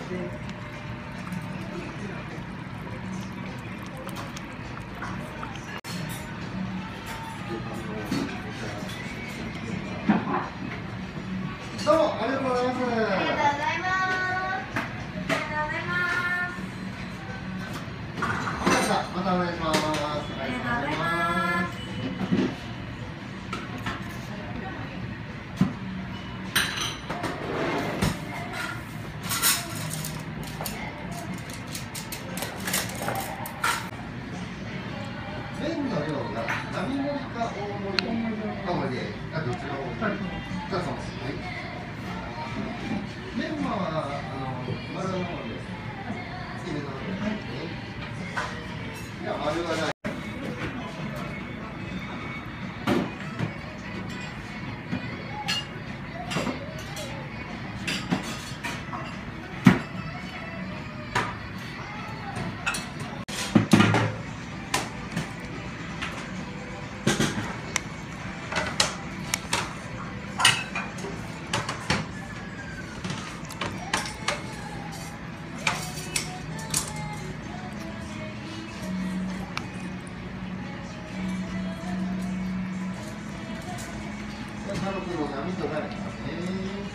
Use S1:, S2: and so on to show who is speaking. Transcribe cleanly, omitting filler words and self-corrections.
S1: どうもありがとうございます。
S2: ありがとうございます。ありがとうございます。
S1: またお願いします。
S2: ありがとうございます。
S1: 麺の量が並盛りか大盛りか盛りで、どちらを？じゃあそうです。はい。メンマは丸の方で好きでどうぞ。はい。じゃあ丸はない。家族の波となりますね。